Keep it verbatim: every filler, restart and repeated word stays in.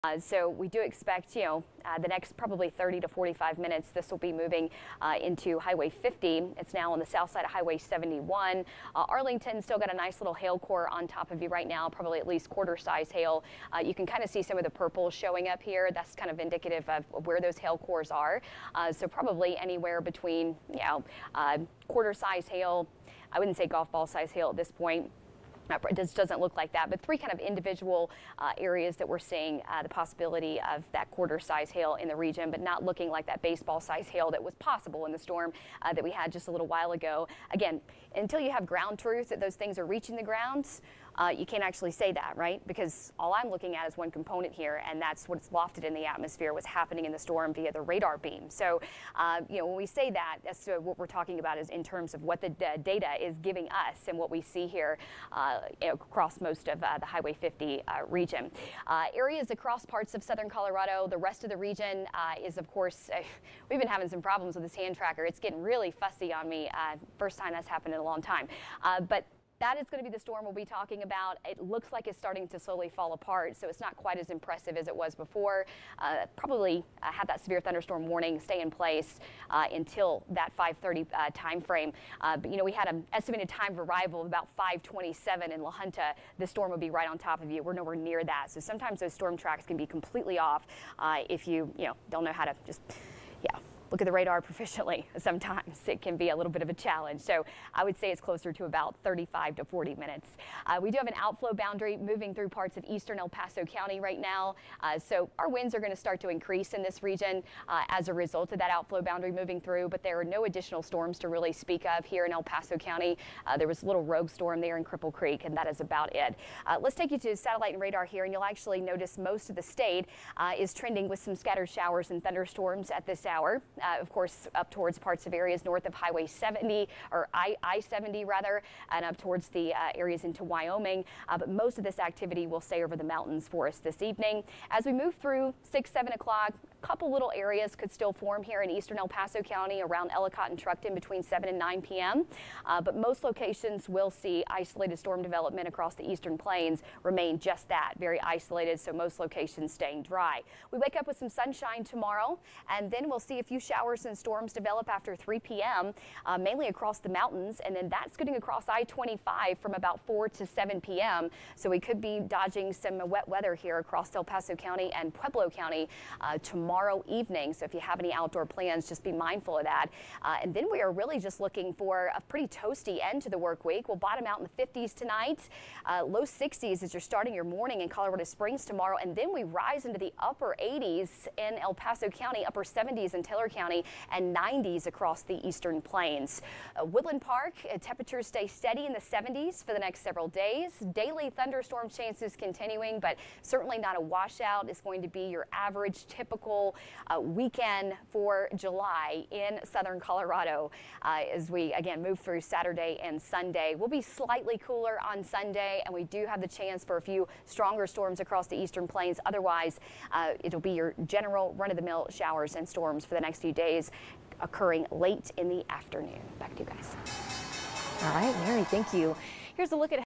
Uh, so we do expect, you know, uh, the next probably thirty to forty-five minutes, this will be moving uh, into Highway fifty. It's now on the south side of Highway seventy-one. Uh, Arlington still got a nice little hail core on top of you right now, probably at least quarter size hail. Uh, you can kind of see some of the purple showing up here. That's kind of indicative of where those hail cores are. Uh, so probably anywhere between, you know, uh, quarter size hail. I wouldn't say golf ball size hail at this point. It just doesn't look like that, but three kind of individual uh, areas that we're seeing uh, the possibility of that quarter size hail in the region, but not looking like that baseball size hail that was possible in the storm uh, that we had just a little while ago. Again, until you have ground truth that those things are reaching the ground, uh, you can't actually say that, right? Because all I'm looking at is one component here, and that's what's lofted in the atmosphere, what's happening in the storm via the radar beam. So, uh, you know, when we say that, that's uh, what we're talking about is in terms of what the d data is giving us and what we see here uh, across most of uh, the Highway fifty uh, region. Uh, areas across parts of southern Colorado, the rest of the region uh, is, of course, uh, we've been having some problems with this hand tracker. It's getting really fussy on me. Uh, first time that's happened in a long time. Uh, but that is going to be the storm we'll be talking about. It looks like it's starting to slowly fall apart, so it's not quite as impressive as it was before. Uh, probably uh, have that severe thunderstorm warning stay in place uh, until that five thirty uh, time frame. Uh, but you know, we had an estimated time of arrival of about five twenty-seven in La Junta. The storm would be right on top of you. We're nowhere near that. So sometimes those storm tracks can be completely off uh, if you, you know, don't know how to just, yeah. look at the radar proficiently. Sometimes it can be a little bit of a challenge. So I would say it's closer to about thirty-five to forty minutes. Uh, we do have an outflow boundary moving through parts of eastern El Paso County right now. Uh, so our winds are going to start to increase in this region uh, as a result of that outflow boundary moving through, but there are no additional storms to really speak of here in El Paso County. Uh, there was a little rogue storm there in Cripple Creek, and that is about it. Uh, let's take you to satellite and radar here, and you'll actually notice most of the state uh, is trending with some scattered showers and thunderstorms at this hour. Uh, of course, up towards parts of areas north of Highway seventy, or I seventy rather, and up towards the uh, areas into Wyoming. Uh, but most of this activity will stay over the mountains for us this evening. As we move through six, seven o'clock, a couple little areas could still form here in eastern El Paso County around Ellicott and Truckton between seven and nine p m Uh, but most locations will see isolated storm development across the eastern plains remain just that, very isolated, so most locations staying dry. We wake up with some sunshine tomorrow, and then we'll see a few showers and storms develop after three p m, uh, mainly across the mountains, and then that's getting across I twenty-five from about four to seven p m So we could be dodging some wet weather here across El Paso County and Pueblo County uh, tomorrow evening. So if you have any outdoor plans, just be mindful of that. Uh, and then we are really just looking for a pretty toasty end to the work week. We'll bottom out in the fifties tonight, uh, low sixties as you're starting your morning in Colorado Springs tomorrow, and then we rise into the upper eighties in El Paso County, upper seventies in Taylor County, and nineties across the eastern plains. Uh, Woodland Park, uh, temperatures stay steady in the seventies for the next several days. Daily thunderstorm chances continuing, but certainly not a washout. It's going to be your average typical uh, weekend for July in southern Colorado uh, as we again move through Saturday and Sunday. We'll be slightly cooler on Sunday, and we do have the chance for a few stronger storms across the eastern plains. Otherwise, uh, it'll be your general run-of-the-mill showers and storms for the next few days, occurring late in the afternoon. Back to you guys. All right, Mary, thank you. Here's a look at